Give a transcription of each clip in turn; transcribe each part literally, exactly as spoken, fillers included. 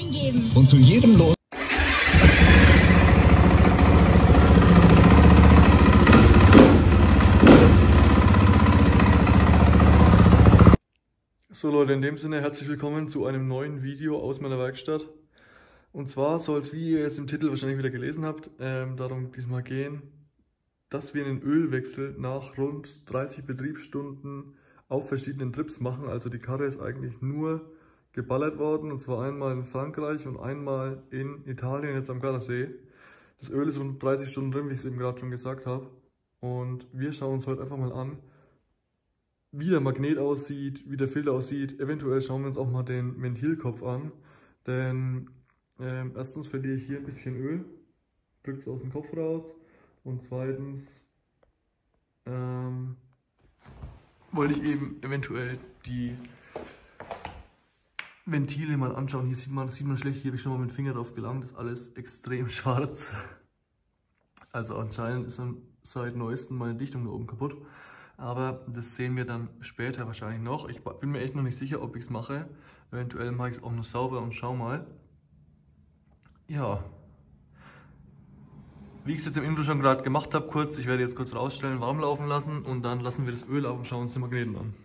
eingeben. Und zu jedem Los. So Leute, in dem Sinne herzlich willkommen zu einem neuen Video aus meiner Werkstatt. Und zwar soll es, wie ihr es im Titel wahrscheinlich wieder gelesen habt, ähm, darum diesmal gehen, dass wir einen Ölwechsel nach rund dreißig Betriebsstunden auf verschiedenen Trips machen. Also die Karre ist eigentlich nur geballert worden, und zwar einmal in Frankreich und einmal in Italien, jetzt am Gardasee. Das Öl ist rund dreißig Stunden drin, wie ich es eben gerade schon gesagt habe. Und wir schauen uns heute einfach mal an, wie der Magnet aussieht, wie der Filter aussieht. Eventuell schauen wir uns auch mal den Ventilkopf an, denn ähm, erstens verliere ich hier ein bisschen Öl, drückt es aus dem Kopf raus, und zweitens ähm, wollte ich eben eventuell die Ventile mal anschauen. Hier sieht man, das sieht man schlecht, hier habe ich schon mal mit dem Finger drauf gelangt, das ist alles extrem schwarz. Also anscheinend ist dann seit neuestem meine Dichtung da oben kaputt. Aber das sehen wir dann später wahrscheinlich noch. Ich bin mir echt noch nicht sicher, ob ich es mache. Eventuell mache ich es auch noch sauber und schau mal. Ja. Wie ich es jetzt im Intro schon gerade gemacht habe, kurz, ich werde jetzt kurz rausstellen, warm laufen lassen und dann lassen wir das Öl ab und schauen uns den Magneten an.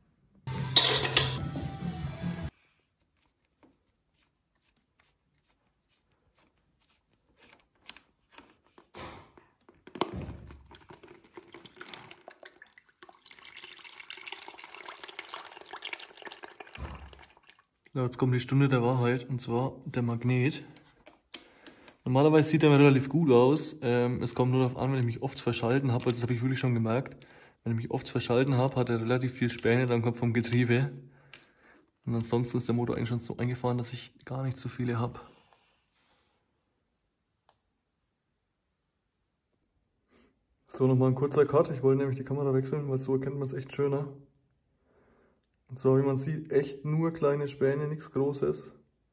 So, jetzt kommt die Stunde der Wahrheit, und zwar der Magnet. Normalerweise sieht er mir relativ gut aus. Ähm, es kommt nur darauf an, wenn ich mich oft verschalten habe. Also das habe ich wirklich schon gemerkt. Wenn ich mich oft verschalten habe, hat er relativ viel Späne, dann kommt vom Getriebe. Und ansonsten ist der Motor eigentlich schon so eingefahren, dass ich gar nicht so viele habe. So, nochmal ein kurzer Cut. Ich wollte nämlich die Kamera wechseln, weil so erkennt man es echt schöner. Und so, wie man sieht, echt nur kleine Späne, nichts Großes.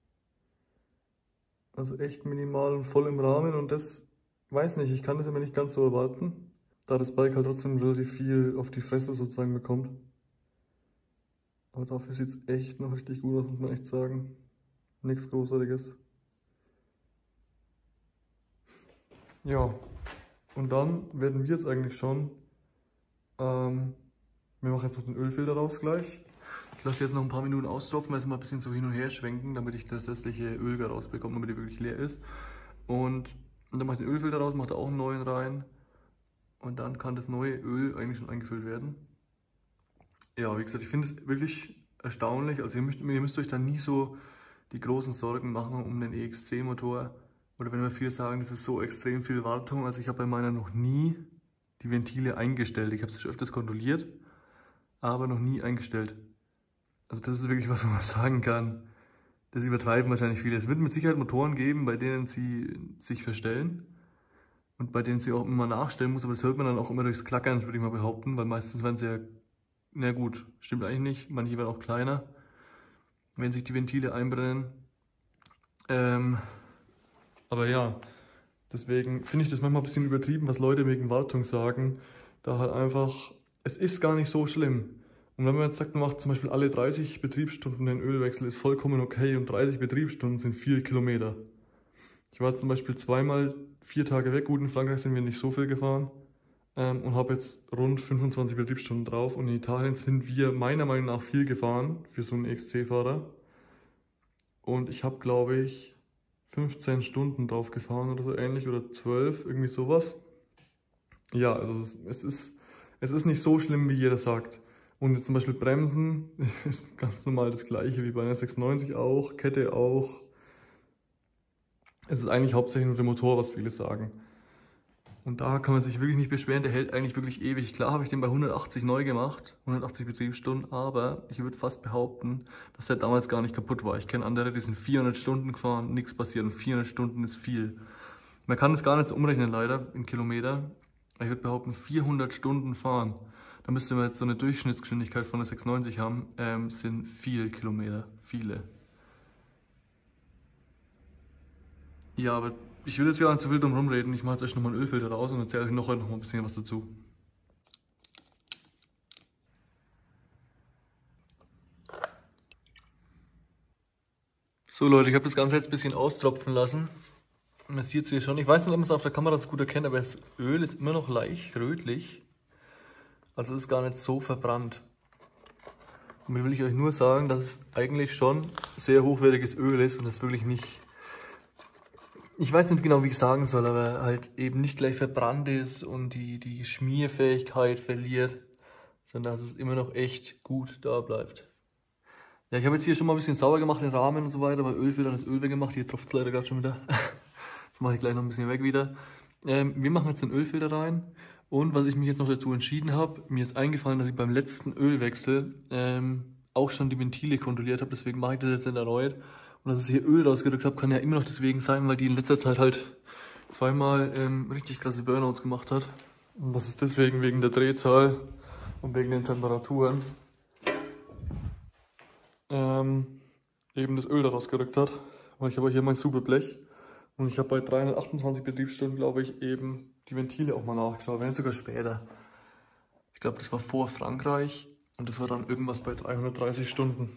Also echt minimal und voll im Rahmen, und das, weiß nicht, ich kann das immer nicht ganz so erwarten, da das Bike halt trotzdem relativ viel auf die Fresse sozusagen bekommt. Aber dafür sieht es echt noch richtig gut aus, muss man echt sagen. Nichts Großartiges. Ja, und dann werden wir jetzt eigentlich schon, ähm, wir machen jetzt noch den Ölfilter raus gleich. Ich lasse jetzt noch ein paar Minuten austropfen, weil es mal ein bisschen so hin und her schwenken, damit ich das restliche Öl rausbekomme, damit die wirklich leer ist. Und, und dann mache ich den Ölfilter raus, mache da auch einen neuen rein. Und dann kann das neue Öl eigentlich schon eingefüllt werden. Ja, wie gesagt, ich finde es wirklich erstaunlich. Also ihr müsst, ihr müsst euch da nie so die großen Sorgen machen um den E X C-Motor. Oder wenn wir viel sagen, das ist so extrem viel Wartung. Also ich habe bei meiner noch nie die Ventile eingestellt. Ich habe es schon öfters kontrolliert, aber noch nie eingestellt. Also das ist wirklich was, wo man sagen kann, das übertreiben wahrscheinlich viele. Es wird mit Sicherheit Motoren geben, bei denen sie sich verstellen und bei denen sie auch immer nachstellen muss, aber das hört man dann auch immer durchs Klackern, würde ich mal behaupten, weil meistens werden sie ja, na gut, stimmt eigentlich nicht, manche werden auch kleiner, wenn sich die Ventile einbrennen. Ähm, aber ja, deswegen finde ich das manchmal ein bisschen übertrieben, was Leute wegen Wartung sagen, da halt einfach, es ist gar nicht so schlimm. Und wenn man jetzt sagt, man macht zum Beispiel alle dreißig Betriebsstunden den Ölwechsel, ist vollkommen okay, und dreißig Betriebsstunden sind vier Kilometer. Ich war jetzt zum Beispiel zweimal vier Tage weg, gut, in Frankreich sind wir nicht so viel gefahren, ähm, und habe jetzt rund fünfundzwanzig Betriebsstunden drauf, und in Italien sind wir meiner Meinung nach viel gefahren für so einen E X C-Fahrer. Und ich habe, glaube ich, fünfzehn Stunden drauf gefahren oder so ähnlich, oder zwölf, irgendwie sowas. Ja, also es, es, ist, es ist nicht so schlimm, wie jeder sagt. Und jetzt zum Beispiel Bremsen ist ganz normal das gleiche wie bei einer sechsundneunzig auch, Kette auch. Es ist eigentlich hauptsächlich nur der Motor, was viele sagen. Und da kann man sich wirklich nicht beschweren, der hält eigentlich wirklich ewig. Klar habe ich den bei hundertachtzig neu gemacht, hundertachtzig Betriebsstunden, aber ich würde fast behaupten, dass der damals gar nicht kaputt war. Ich kenne andere, die sind vierhundert Stunden gefahren, nichts passiert, und vierhundert Stunden ist viel. Man kann das gar nicht so umrechnen leider in Kilometer. Ich würde behaupten, vierhundert Stunden fahren. Da müsste man jetzt so eine Durchschnittsgeschwindigkeit von der sechsundneunzig haben, ähm, sind viele Kilometer, viele. Ja, aber ich will jetzt gar nicht so viel drum rumreden. Ich mache jetzt euch nochmal einen Ölfilter raus und erzähle euch noch, noch mal ein bisschen was dazu. So Leute, ich habe das Ganze jetzt ein bisschen austropfen lassen. Man sieht es hier schon. Ich weiß nicht, ob man es auf der Kamera so gut erkennt, aber das Öl ist immer noch leicht rötlich. Also es ist gar nicht so verbrannt. Und damit will ich euch nur sagen, dass es eigentlich schon sehr hochwertiges Öl ist und es wirklich nicht, ich weiß nicht genau, wie ich sagen soll, aber halt eben nicht gleich verbrannt ist und die, die Schmierfähigkeit verliert, sondern dass es immer noch echt gut da bleibt. Ja, ich habe jetzt hier schon mal ein bisschen sauber gemacht, den Rahmen und so weiter, bei Ölfiltern das Öl weggemacht. Hier tropft es leider gerade schon wieder. Jetzt mache ich gleich noch ein bisschen weg wieder. Ähm, wir machen jetzt den Ölfilter rein. Und was ich mich jetzt noch dazu entschieden habe, mir ist eingefallen, dass ich beim letzten Ölwechsel ähm, auch schon die Ventile kontrolliert habe. Deswegen mache ich das jetzt erneut. Und dass ich hier Öl rausgedrückt habe, kann ja immer noch deswegen sein, weil die in letzter Zeit halt zweimal ähm, richtig krasse Burnouts gemacht hat. Und das ist deswegen wegen der Drehzahl und wegen den Temperaturen. Ähm, eben das Öl daraus gerückt hat. Und ich habe hier mein Superblech und ich habe bei dreihundertachtundzwanzig Betriebsstunden, glaube ich, eben die Ventile auch mal nachgeschaut, wenn nicht sogar später. Ich glaube, das war vor Frankreich und das war dann irgendwas bei dreihundertdreißig Stunden.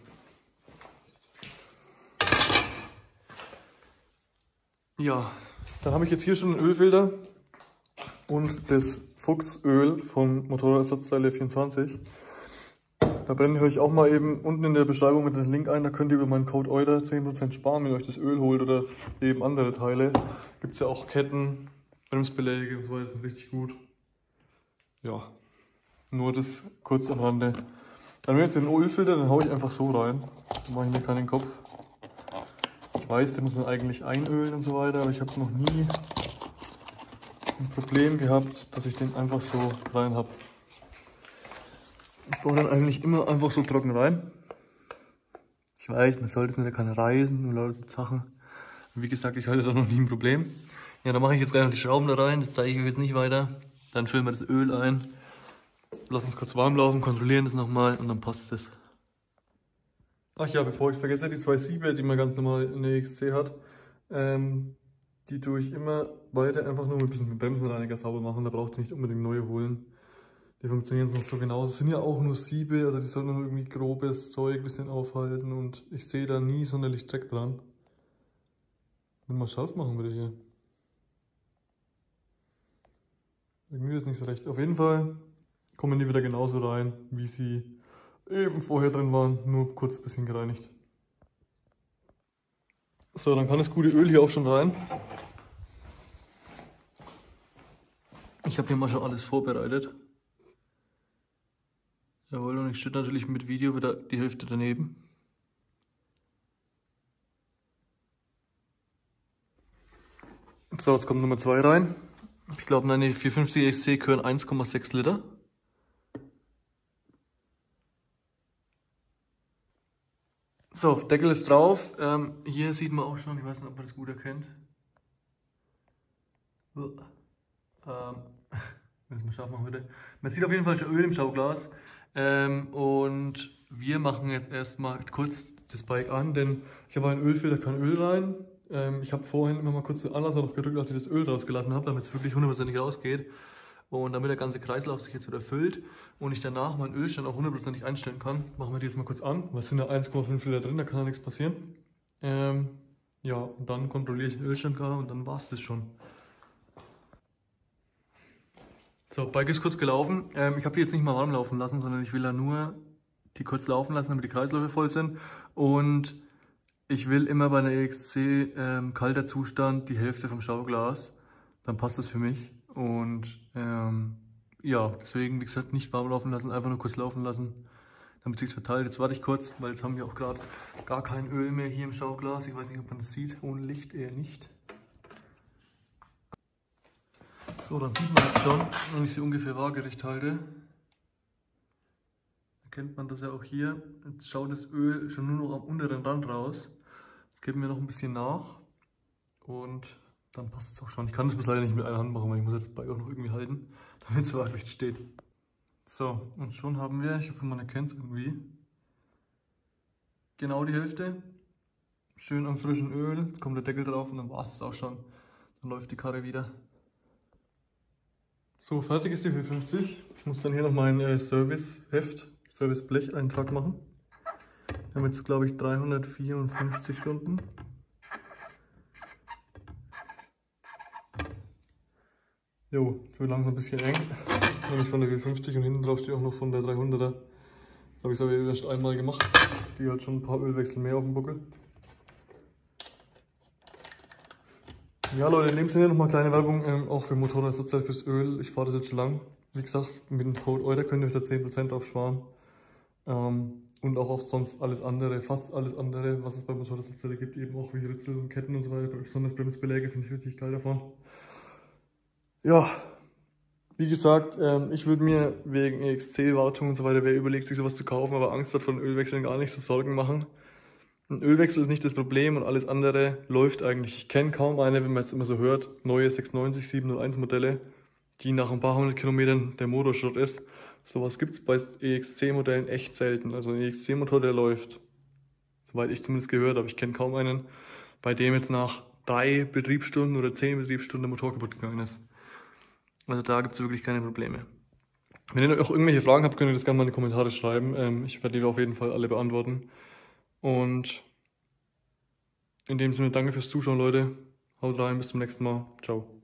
Ja, dann habe ich jetzt hier schon einen Ölfilter und das Fuchsöl von Motorradersatzteile vierundzwanzig. Da blende ich euch auch mal eben unten in der Beschreibung mit dem Link ein, da könnt ihr über meinen Code E U D A zehn Prozent sparen, wenn ihr euch das Öl holt oder eben andere Teile. Gibt es ja auch Ketten, Bremsbeläge und so weiter, das sind richtig gut. Ja, nur das kurz am Rande. Dann wenn jetzt den Ölfilter, dann haue ich einfach so rein, dann mache ich mir keinen Kopf. Ich weiß, den muss man eigentlich einölen und so weiter, aber ich habe noch nie ein Problem gehabt, dass ich den einfach so rein habe. Ich baue dann eigentlich immer einfach so trocken rein. Ich weiß, man sollte es nicht, kann reisen und lauter so Sachen. Und wie gesagt, ich hatte da noch nie ein Problem. Ja, dann mache ich jetzt gleich noch die Schrauben da rein, das zeige ich euch jetzt nicht weiter. Dann füllen wir das Öl ein, lassen es kurz warm laufen, kontrollieren das nochmal und dann passt es. Ach ja, bevor ich es vergesse, die zwei Siebe, die man ganz normal in der E X C hat, ähm, die tue ich immer weiter einfach nur ein bisschen mit Bremsenreiniger sauber machen, da braucht ihr nicht unbedingt neue holen. Die funktionieren noch so genauso. Es sind ja auch nur Siebe, also die sollen nur irgendwie grobes Zeug ein bisschen aufhalten und ich sehe da nie sonderlich Dreck dran. Wenn man scharf machen würde hier. Irgendwie ist nicht so recht. Auf jeden Fall kommen die wieder genauso rein, wie sie eben vorher drin waren, nur kurz ein bisschen gereinigt. So, dann kann das gute Öl hier auch schon rein. Ich habe hier mal schon alles vorbereitet. Jawohl, und ich stehe natürlich mit Video wieder die Hälfte daneben. So, jetzt kommt Nummer zwei rein. Ich glaube, meine vierhundertfünfzig E X C gehören eins Komma sechs Liter. So, Deckel ist drauf. Ähm, hier sieht man auch schon, ich weiß nicht, ob man das gut erkennt. Ähm, wenn es mal scharf machen würde. Man sieht auf jeden Fall schon Öl im Schauglas. Ähm, und wir machen jetzt erstmal kurz das Bike an, denn ich habe einen Ölfilter, kein Öl rein. Ähm, ich habe vorhin immer mal kurz den Anlasser noch gedrückt, als ich das Öl rausgelassen habe, damit es wirklich hundertprozentig rausgeht. Und damit der ganze Kreislauf sich jetzt wieder füllt und ich danach meinen Ölstand auch hundertprozentig einstellen kann, machen wir die jetzt mal kurz an. Was sind da eins Komma fünf Liter drin, da kann ja nichts passieren. Ähm, ja, und dann kontrolliere ich den Ölstand gar und dann war es das schon. So, Bike ist kurz gelaufen. Ähm, ich habe die jetzt nicht mal warm laufen lassen, sondern ich will da nur die kurz laufen lassen, damit die Kreisläufe voll sind. Und ich will immer bei einer E X C ähm, kalter Zustand die Hälfte vom Schauglas. Dann passt das für mich. Und ähm, ja, deswegen, wie gesagt, nicht warm laufen lassen, einfach nur kurz laufen lassen, damit sich verteilt. Jetzt warte ich kurz, weil jetzt haben wir auch gerade gar kein Öl mehr hier im Schauglas. Ich weiß nicht, ob man das sieht. Ohne Licht eher nicht. So, dann sieht man jetzt schon, wenn ich sie ungefähr waagerecht halte, erkennt man das ja auch hier. Jetzt schaut das Öl schon nur noch am unteren Rand raus. Jetzt geben wir noch ein bisschen nach und dann passt es auch schon. Ich kann das bis leider nicht mit einer Hand machen, weil ich muss das Bike auch noch irgendwie halten, damit es waagerecht steht. So, und schon haben wir, ich hoffe man erkennt es irgendwie, genau die Hälfte. Schön am frischen Öl, jetzt kommt der Deckel drauf und dann war es auch schon. Dann läuft die Karre wieder. So, fertig ist die vierhundertfünfzig. Ich muss dann hier noch mein äh, Serviceheft, Serviceblech-Eintrag machen. Wir haben jetzt, glaube ich, dreihundertvierundfünfzig Stunden. Jo, es wird langsam ein bisschen eng. Nämlich von der vierhundertfünfzig und hinten drauf steht auch noch von der dreihunderter. Habe ich es aber erst einmal gemacht. Die hat schon ein paar Ölwechsel mehr auf dem Buckel. Ja Leute, in dem Sinne nochmal kleine Werbung, ähm, auch für Motorradersatzteil fürs Öl. Ich fahre das jetzt schon lang. Wie gesagt, mit dem Code EUDA könnt ihr euch da zehn Prozent aufsparen. Ähm, und auch auf sonst alles andere, fast alles andere, was es bei Motorradersatzteile gibt, eben auch wie Ritzel und Ketten und so weiter. Besonders Bremsbeläge finde ich richtig geil davon. Ja, wie gesagt, ähm, ich würde mir wegen E X C-Wartung und so weiter, wer überlegt sich sowas zu kaufen, aber Angst hat von Ölwechseln, gar nicht so Sorgen machen. Ein Ölwechsel ist nicht das Problem und alles andere läuft eigentlich. Ich kenne kaum eine, wenn man jetzt immer so hört, neue sechshundertneunzig, siebenhunderteins Modelle, die nach ein paar hundert Kilometern der Motor Schrott ist. Sowas gibt es bei E X C-Modellen echt selten. Also ein E X C-Motor, der läuft. Soweit ich zumindest gehört habe. Ich kenne kaum einen, bei dem jetzt nach drei Betriebsstunden oder zehn Betriebsstunden der Motor kaputt gegangen ist. Also da gibt es wirklich keine Probleme. Wenn ihr auch irgendwelche Fragen habt, könnt ihr das gerne mal in die Kommentare schreiben. Ich werde die auf jeden Fall alle beantworten. Und in dem Sinne, danke fürs Zuschauen, Leute. Haut rein, bis zum nächsten Mal. Ciao.